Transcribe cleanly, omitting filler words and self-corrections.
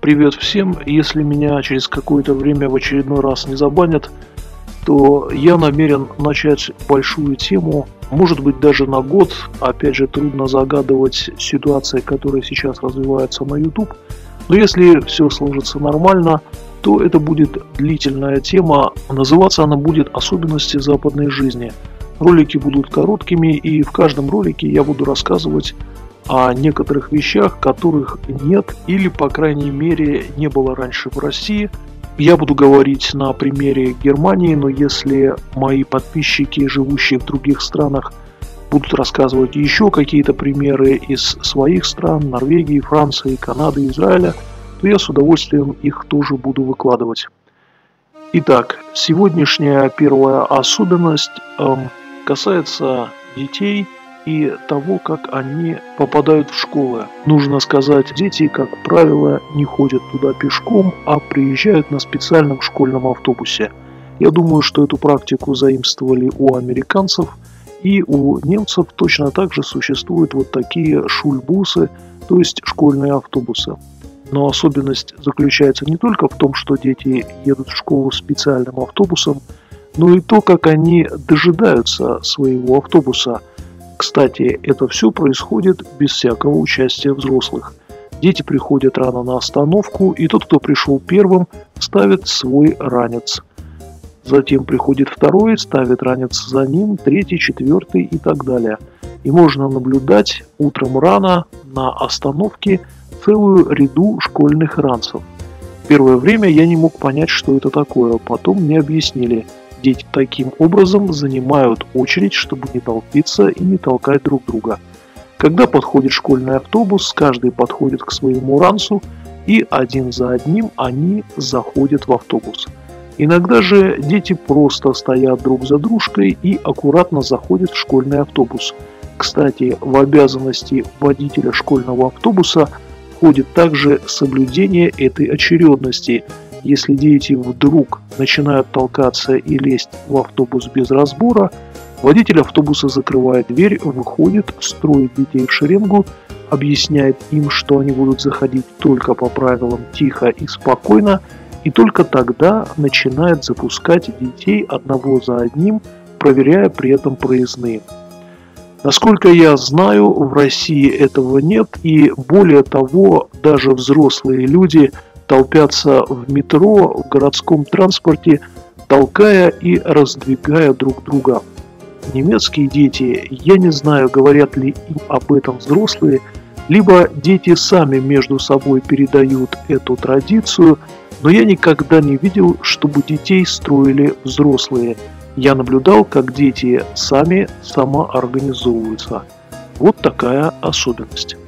Привет всем! Если меня через какое-то время в очередной раз не забанят, то я намерен начать большую тему, может быть даже на год. Опять же, трудно загадывать ситуации, которые сейчас развиваются на YouTube. Но если все сложится нормально, то это будет длительная тема. Называться она будет «Особенности западной жизни». Ролики будут короткими, и в каждом ролике я буду рассказывать о некоторых вещах, которых нет или, по крайней мере, не было раньше в России. Я буду говорить на примере Германии, но если мои подписчики, живущие в других странах, будут рассказывать еще какие-то примеры из своих стран, Норвегии, Франции, Канады, Израиля, то я с удовольствием их тоже буду выкладывать. Итак, сегодняшняя первая особенность касается детей и того, как они попадают в школы. Нужно сказать, дети, как правило, не ходят туда пешком, а приезжают на специальном школьном автобусе. Я думаю, что эту практику заимствовали у американцев, и у немцев точно так же существуют вот такие шульбусы, то есть школьные автобусы. Но особенность заключается не только в том, что дети едут в школу специальным автобусом, но и то, как они дожидаются своего автобуса. Кстати, это все происходит без всякого участия взрослых. Дети приходят рано на остановку, и тот, кто пришел первым, ставит свой ранец. Затем приходит второй, ставит ранец за ним, третий, четвертый и так далее. И можно наблюдать утром рано на остановке целую ряду школьных ранцев. Первое время я не мог понять, что это такое, потом мне объяснили. Дети таким образом занимают очередь, чтобы не толпиться и не толкать друг друга. Когда подходит школьный автобус, каждый подходит к своему ранцу, и один за одним они заходят в автобус. Иногда же дети просто стоят друг за дружкой и аккуратно заходят в школьный автобус. Кстати, в обязанности водителя школьного автобуса входит также соблюдение этой очередности. Если дети вдруг начинают толкаться и лезть в автобус без разбора, водитель автобуса закрывает дверь, выходит, строит детей в шеренгу, объясняет им, что они будут заходить только по правилам тихо и спокойно, и только тогда начинает запускать детей одного за одним, проверяя при этом проездные. Насколько я знаю, в России этого нет, и более того, даже взрослые люди толпятся в метро, в городском транспорте, толкая и раздвигая друг друга. Немецкие дети, я не знаю, говорят ли им об этом взрослые, либо дети сами между собой передают эту традицию, но я никогда не видел, чтобы детей строили взрослые. Я наблюдал, как дети сами самоорганизовываются. Вот такая особенность.